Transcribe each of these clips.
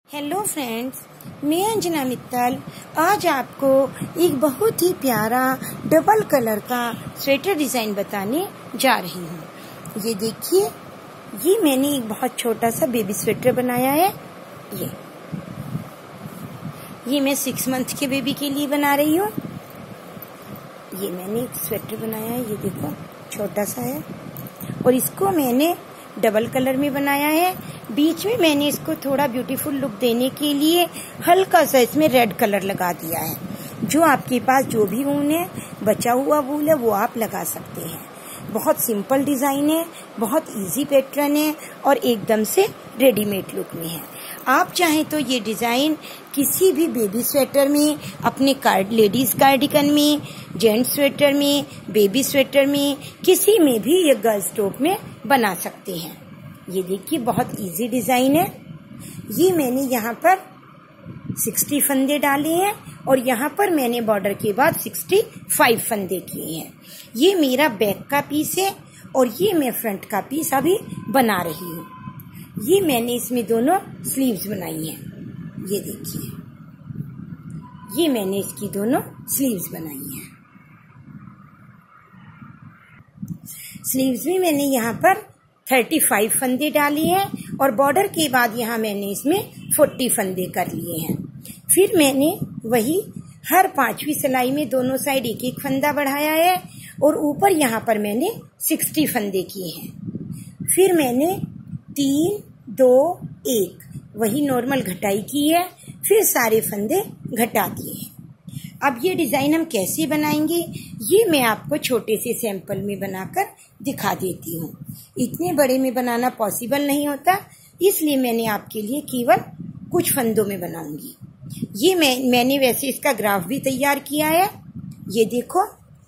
Hello friends, मैं अंजना मित्तल आज आपको एक बहुत ही प्यारा डबल कलर का स्वेटर डिजाइन बताने जा रही हूँ। ये देखिए, ये मैंने एक बहुत छोटा सा बेबी स्वेटर बनाया है। ये मैं 6 मंथ के बेबी के लिए बना रही हूँ। ये मैंने एक स्वेटर बनाया है, ये देखो छोटा सा है, और इसको मैंने डबल कलर में बनाया है। बीच में मैंने इसको थोड़ा ब्यूटीफुल लुक देने के लिए हल्का सा इसमें रेड कलर लगा दिया है। जो आपके पास जो भी ऊन है, बचा हुआ वूल है, वो आप लगा सकते हैं। बहुत सिंपल डिजाइन है, बहुत इजी पैटर्न है और एकदम से रेडीमेड लुक में है। आप चाहें तो ये डिजाइन किसी भी बेबी स्वेटर में, अपने लेडीज कार्डिगन में, जेंट्स स्वेटर में, बेबी स्वेटर में, किसी में भी ये गर्ल्स टॉप में बना सकते हैं। ये देखिए बहुत इजी डिजाइन है। ये मैंने यहाँ पर 60 फंदे डाले हैं और यहाँ पर मैंने बॉर्डर के बाद 65 फंदे किए हैं। ये मेरा बैक का पीस है और ये मैं फ्रंट का पीस अभी बना रही हूँ। ये मैंने इसमें दोनों स्लीव्स बनाई हैं। ये देखिए, ये मैंने इसकी दोनों स्लीव्स बनाई हैं। स्लीव्स में मैंने यहाँ पर 35 फंदे डाले हैं और बॉर्डर के बाद यहाँ मैंने इसमें 40 फंदे कर लिए हैं। फिर मैंने वही हर 5वीं सिलाई में दोनों साइड एक एक फंदा बढ़ाया है और ऊपर यहाँ पर मैंने 60 फंदे किए हैं। फिर मैंने 3, 2, 1 वही नॉर्मल घटाई की है, फिर सारे फंदे घटा दिए हैं। अब ये डिजाइन हम कैसे बनाएंगे, ये मैं आपको छोटे से सैंपल में बनाकर दिखा देती हूँ। इतने बड़े में बनाना पॉसिबल नहीं होता, इसलिए मैंने आपके लिए केवल कुछ फंदों में बनाऊंगी। ये मैंने वैसे इसका ग्राफ भी तैयार किया है। ये देखो,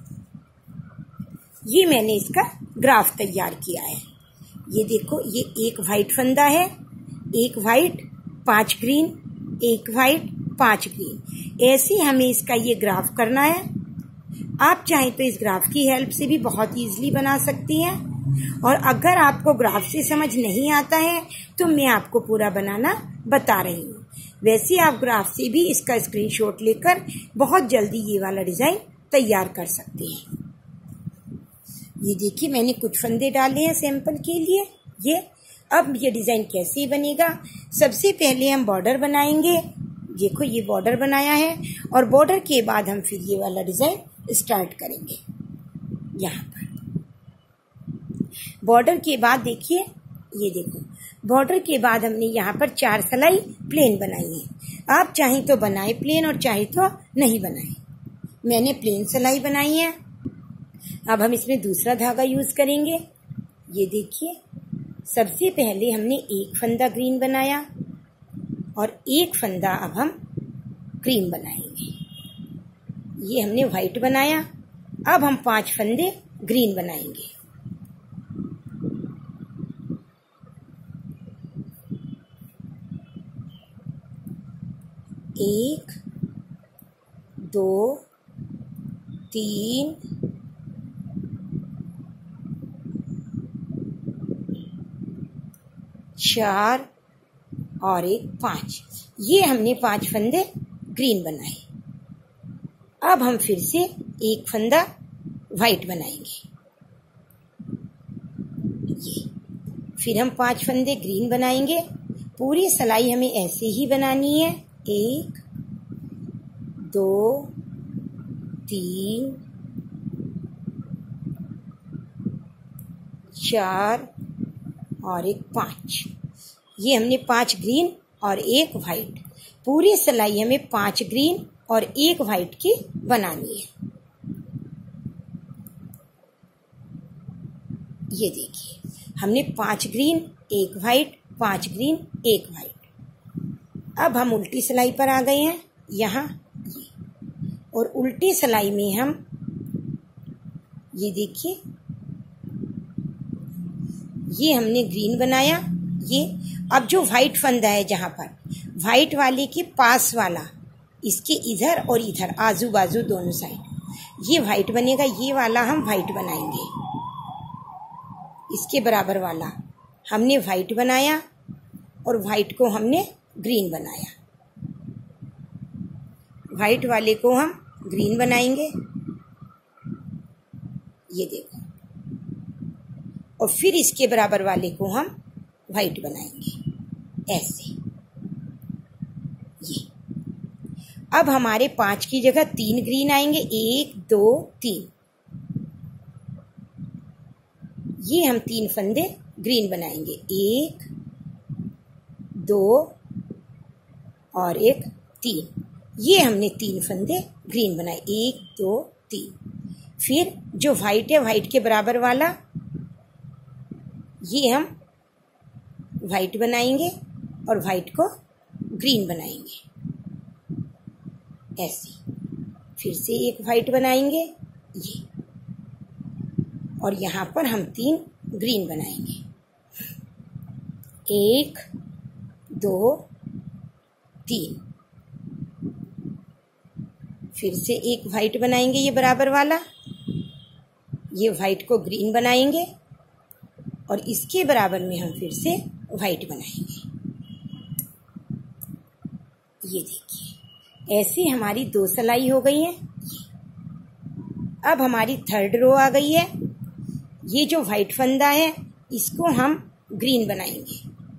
ये मैंने इसका ग्राफ तैयार किया है। ये देखो, ये एक व्हाइट फंदा है, एक व्हाइट 5 ग्रीन, एक व्हाइट 5 ग्रीन। ऐसे हमें इसका ये ग्राफ करना है। आप चाहें तो इस ग्राफ की हेल्प से भी बहुत इजीली बना सकती हैं, और अगर आपको ग्राफ से समझ नहीं आता है तो मैं आपको पूरा बनाना बता रही हूँ। वैसे आप ग्राफ से भी इसका स्क्रीनशॉट लेकर बहुत जल्दी ये वाला डिजाइन तैयार कर सकते हैं। ये देखिए, मैंने कुछ फंदे डाले हैं सैंपल के लिए। अब ये डिजाइन कैसे बनेगा, सबसे पहले हम बॉर्डर बनाएंगे। देखो, ये बॉर्डर बनाया है और बॉर्डर के बाद हम फिर ये वाला डिजाइन स्टार्ट करेंगे। यहाँ पर बॉर्डर के बाद देखिए, ये देखो, बॉर्डर के बाद हमने यहाँ पर 4 सिलाई प्लेन बनाई है। आप चाहें तो बनाए प्लेन और चाहे तो नहीं बनाए। मैंने प्लेन सिलाई बनाई है। अब हम इसमें दूसरा धागा यूज करेंगे। ये देखिए, सबसे पहले हमने एक फंदा ग्रीन बनाया और एक फंदा अब हम क्रीम बनाएंगे। ये हमने व्हाइट बनाया। अब हम 5 फंदे ग्रीन बनाएंगे। 1, 2, 3, 4 और 5। ये हमने 5 फंदे ग्रीन बनाए। अब हम फिर से एक फंदा व्हाइट बनाएंगे। ये फिर हम 5 फंदे ग्रीन बनाएंगे। पूरी सिलाई हमें ऐसे ही बनानी है। 1, 2, 3, 4 और 5। ये हमने 5 ग्रीन और 1 व्हाइट। पूरी सिलाई हमें 5 ग्रीन और 1 व्हाइट की बनानी है। ये देखिए, हमने 5 ग्रीन 1 व्हाइट, 5 ग्रीन 1 व्हाइट। अब हम उल्टी सिलाई पर आ गए हैं यहाँ, और उल्टी सिलाई में हम ये देखिए, ये हमने ग्रीन बनाया। ये अब जो व्हाइट फंदा है, जहां पर व्हाइट वाले के पास वाला, इसके इधर और इधर आजू बाजू दोनों साइड ये व्हाइट बनेगा। ये वाला हम व्हाइट बनाएंगे। इसके बराबर वाला हमने व्हाइट बनाया और व्हाइट को हमने ग्रीन बनाया, व्हाइट वाले को हम ग्रीन बनाएंगे, ये देखो, और फिर इसके बराबर वाले को हम व्हाइट बनाएंगे ऐसे, ये। अब हमारे 5 की जगह 3 ग्रीन आएंगे, 1 2 3, ये हम 3 फंदे ग्रीन बनाएंगे, 1 2 और 1 3, ये हमने 3 फंदे ग्रीन बनाए, 1 2 3। फिर जो व्हाइट है, व्हाइट के बराबर वाला, ये हम व्हाइट बनाएंगे और व्हाइट को ग्रीन बनाएंगे ऐसे, फिर से एक व्हाइट बनाएंगे ये, और यहाँ पर हम 3 ग्रीन बनाएंगे, 1 2 3, फिर से एक व्हाइट बनाएंगे ये बराबर वाला, ये व्हाइट को ग्रीन बनाएंगे और इसके बराबर में हम फिर से व्हाइट बनाएंगे, ये देखिए, ऐसी हमारी 2 सिलाई हो गई है। अब हमारी 3rd रो आ गई है, ये जो व्हाइट फंदा है इसको हम ग्रीन बनाएंगे,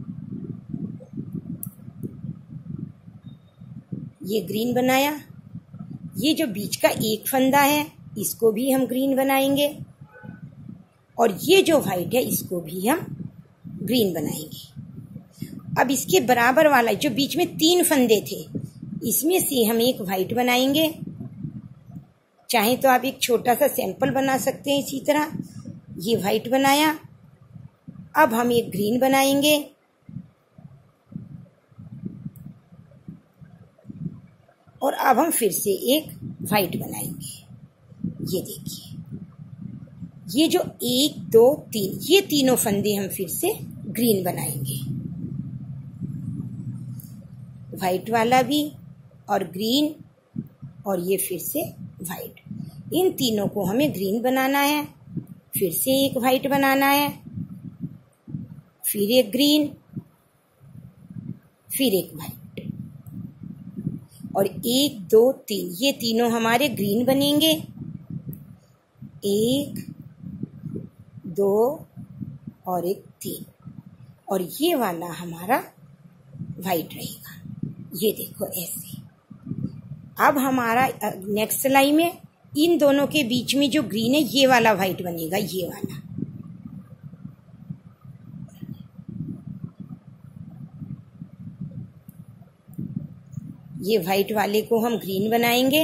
ये ग्रीन बनाया, ये जो बीच का एक फंदा है इसको भी हम ग्रीन बनाएंगे, और ये जो व्हाइट है इसको भी हम ग्रीन बनाएंगे। अब इसके बराबर वाला जो बीच में 3 फंदे थे, इसमें से हम एक व्हाइट बनाएंगे, चाहे तो आप एक छोटा सा सैंपल बना सकते हैं इसी तरह, ये व्हाइट बनाया। अब हम एक ग्रीन बनाएंगे, और अब हम फिर से एक व्हाइट बनाएंगे, ये देखिए, ये जो 1 2 3, ये तीनों फंदे हम फिर से ग्रीन बनाएंगे, व्हाइट वाला भी और ग्रीन, और ये फिर से व्हाइट, इन तीनों को हमें ग्रीन बनाना है, फिर से एक व्हाइट बनाना है, फिर एक ग्रीन, फिर एक व्हाइट, और 1 2 3, ये तीनों हमारे ग्रीन बनेंगे, 1 2 और 1 3, और ये वाला हमारा व्हाइट रहेगा, ये देखो ऐसे। अब हमारा नेक्स्ट सिलाई में इन दोनों के बीच में जो ग्रीन है ये वाला व्हाइट बनेगा, ये वाला, ये व्हाइट वाले को हम ग्रीन बनाएंगे,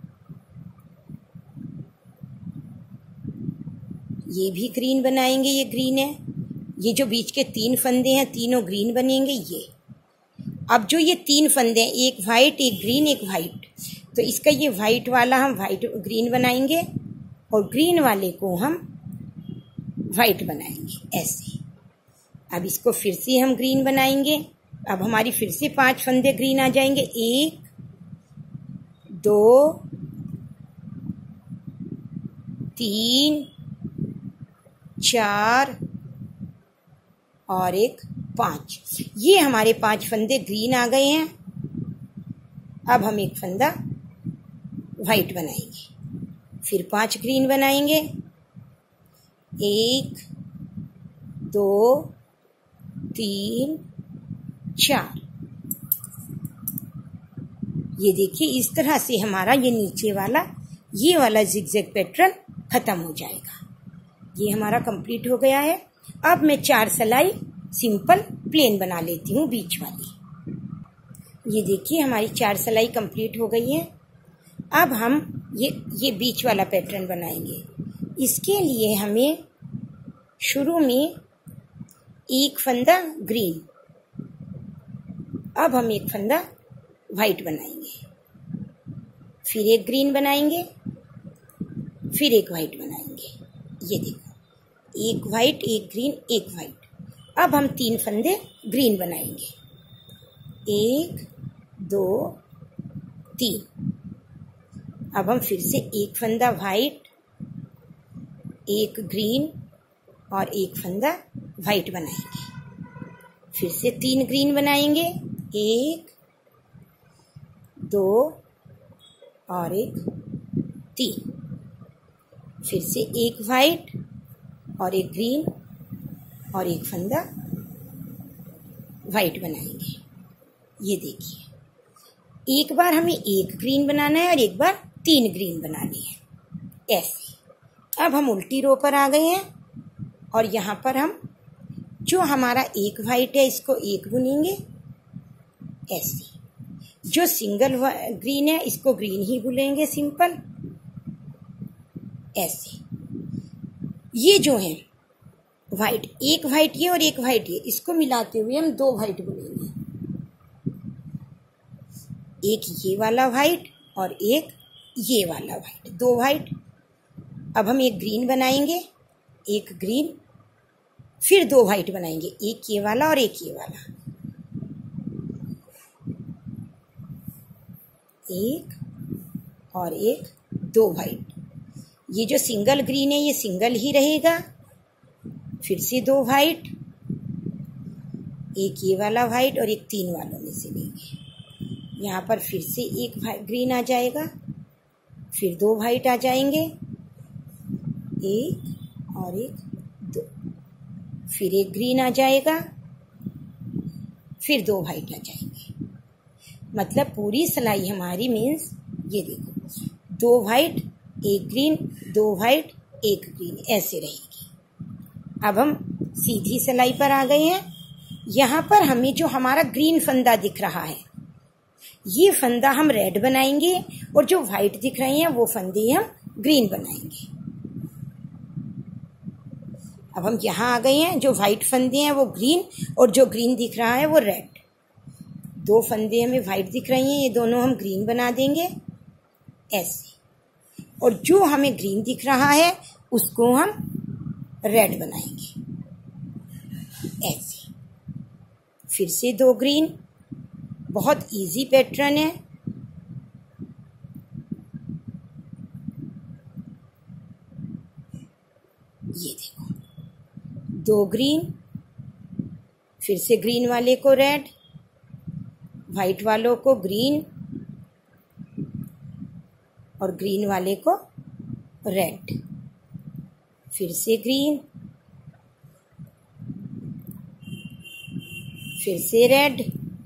ये भी ग्रीन बनाएंगे, ये ग्रीन है, ये जो बीच के 3 फंदे हैं तीनों ग्रीन बनेंगे, ये। अब जो ये 3 फंदे हैं, एक व्हाइट एक ग्रीन एक व्हाइट, तो इसका ये व्हाइट वाला हम व्हाइट ग्रीन बनाएंगे और ग्रीन वाले को हम व्हाइट बनाएंगे ऐसे। अब इसको फिर से हम ग्रीन बनाएंगे, अब हमारी फिर से 5 फंदे ग्रीन आ जाएंगे, 1 2 3 4 और 1 5, ये हमारे 5 फंदे ग्रीन आ गए हैं। अब हम एक फंदा व्हाइट बनाएंगे, फिर 5 ग्रीन बनाएंगे, 1 2 3 4, ये देखिए, इस तरह से हमारा ये नीचे वाला ये वाला जिगजैग पैटर्न खत्म हो जाएगा। ये हमारा कंप्लीट हो गया है। अब मैं 4 सिलाई सिंपल प्लेन बना लेती हूँ बीच वाली। ये देखिए हमारी 4 सिलाई कंप्लीट हो गई है। अब हम ये बीच वाला पैटर्न बनाएंगे। इसके लिए हमें शुरू में एक फंदा ग्रीन, अब हम एक फंदा व्हाइट बनाएंगे, फिर एक ग्रीन बनाएंगे, फिर एक व्हाइट बनाएंगे। ये देखो, एक व्हाइट एक ग्रीन एक व्हाइट। अब हम 3 फंदे ग्रीन बनाएंगे, 1 2 3। अब हम फिर से एक फंदा व्हाइट, एक ग्रीन और एक फंदा व्हाइट बनाएंगे, फिर से 3 ग्रीन बनाएंगे 1 2 और एक 3, फिर से एक वाइट और एक ग्रीन और एक फंदा वाइट बनाएंगे। ये देखिए, एक बार हमें एक ग्रीन बनाना है और एक बार 3 ग्रीन बनानी है, ऐसे। अब हम उल्टी रो पर आ गए हैं और यहाँ पर हम जो हमारा एक वाइट है इसको एक बुनेंगे, ऐसे। जो सिंगल ग्रीन है इसको ग्रीन ही बुनेंगे, सिंपल, ऐसे। ये जो है वाइट, एक वाइट ये और एक वाइट ये, इसको मिलाते हुए हम 2 वाइट बुनेंगे, एक ये वाला वाइट और एक ये वाला वाइट, 2 वाइट। अब हम एक ग्रीन बनाएंगे, एक ग्रीन, फिर 2 वाइट बनाएंगे, एक ये वाला और एक ये वाला, एक और एक, 2 वाइट। ये जो सिंगल ग्रीन है ये सिंगल ही रहेगा, फिर से 2 वाइट, एक ये वाला वाइट और एक 3 वालों में से लेंगे। यहाँ पर फिर से एक ग्रीन आ जाएगा, फिर 2 वाइट आ जाएंगे, एक और एक, 2, फिर एक ग्रीन आ जाएगा, फिर 2 वाइट आ जाएंगे। मतलब पूरी सिलाई हमारी मीन्स ये देखो, 2 वाइट, एक ग्रीन, 2 वाइट, एक ग्रीन, ऐसे रहेगी। अब हम सीधी सिलाई पर आ गए हैं। यहाँ पर हमें जो हमारा ग्रीन फंदा दिख रहा है, ये फंदा हम रेड बनाएंगे और जो व्हाइट दिख रहे हैं वो फंदे हम ग्रीन बनाएंगे। अब हम यहाँ आ गए हैं, जो व्हाइट फंदे हैं वो ग्रीन और जो ग्रीन दिख रहा है वो रेड। 2 फंदे हमें व्हाइट दिख रही हैं, ये दोनों हम ग्रीन बना देंगे, ऐसे। और जो हमें ग्रीन दिख रहा है उसको हम रेड बनाएंगे, ऐसे। फिर से 2 ग्रीन, बहुत इजी पैटर्न है। ये देखो, 2 ग्रीन, फिर से ग्रीन वाले को रेड, व्हाइट वालों को ग्रीन और ग्रीन वाले को रेड, फिर से ग्रीन, फिर से रेड,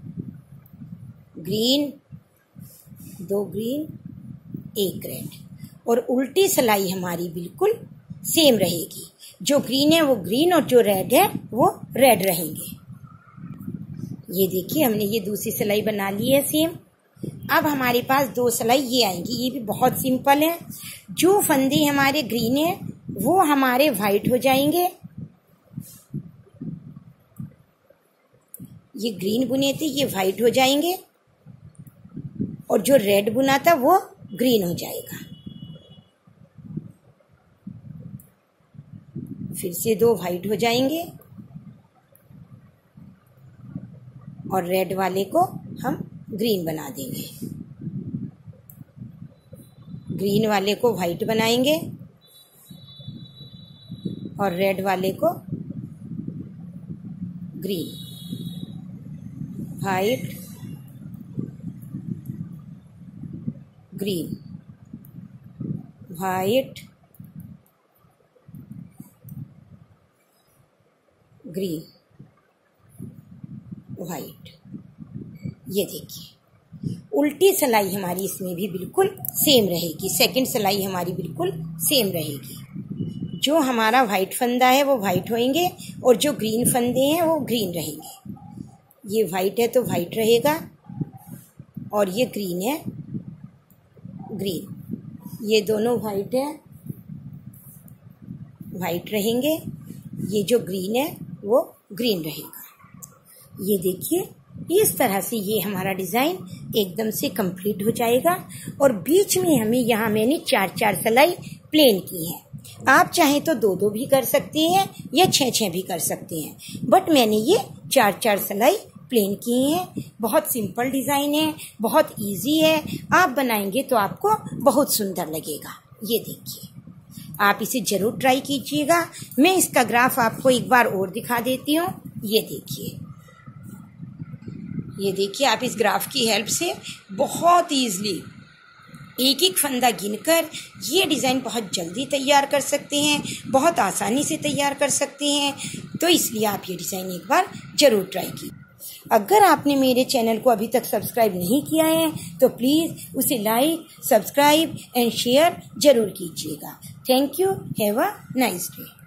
ग्रीन, 2 ग्रीन, एक रेड। और उल्टी सिलाई हमारी बिल्कुल सेम रहेगी, जो ग्रीन है वो ग्रीन और जो रेड है वो रेड रहेंगे। ये देखिए, हमने ये दूसरी सिलाई बना ली है सेम। अब हमारे पास 2 सिलाई ये आएंगी, ये भी बहुत सिंपल है। जो फंदे हमारे ग्रीन है वो हमारे वाइट हो जाएंगे, ये ग्रीन बुने थे ये वाइट हो जाएंगे, और जो रेड बुना था वो ग्रीन हो जाएगा। फिर से 2 वाइट हो जाएंगे और रेड वाले को हम ग्रीन बना देंगे, ग्रीन वाले को वाइट बनाएंगे और रेड वाले को green, white, green, white, green, white. ये देखिए, उल्टी सिलाई हमारी इसमें भी बिल्कुल सेम रहेगी, सेकंड सिलाई हमारी बिल्कुल सेम रहेगी। जो हमारा वाइट फंदा है वो वाइट होएंगे और जो ग्रीन फंदे हैं वो ग्रीन रहेंगे। ये वाइट है तो वाइट रहेगा और ये ग्रीन है, ग्रीन। ये दोनों वाइट है, वाइट रहेंगे। ये जो ग्रीन है वो ग्रीन रहेगा। ये देखिए, इस तरह से ये हमारा डिज़ाइन एकदम से कंप्लीट हो जाएगा। और बीच में हमें यहाँ मैंने 4-4 सिलाई प्लेन की है। आप चाहें तो 2-2 भी कर सकते हैं या 6-6 भी कर सकते हैं, बट मैंने ये 4-4 सिलाई प्लेन की हैं। बहुत सिंपल डिज़ाइन है, बहुत इजी है। आप बनाएंगे तो आपको बहुत सुंदर लगेगा। ये देखिए, आप इसे ज़रूर ट्राई कीजिएगा। मैं इसका ग्राफ आपको एक बार और दिखा देती हूँ। ये देखिए, ये देखिए, आप इस ग्राफ की हेल्प से बहुत ईजिली एक एक फंदा गिनकर ये डिज़ाइन बहुत जल्दी तैयार कर सकते हैं, बहुत आसानी से तैयार कर सकते हैं। तो इसलिए आप ये डिज़ाइन एक बार ज़रूर ट्राई कीजिए। अगर आपने मेरे चैनल को अभी तक सब्सक्राइब नहीं किया है तो प्लीज़ उसे लाइक, सब्सक्राइब एंड शेयर ज़रूर कीजिएगा। Thank you. Have a nice day.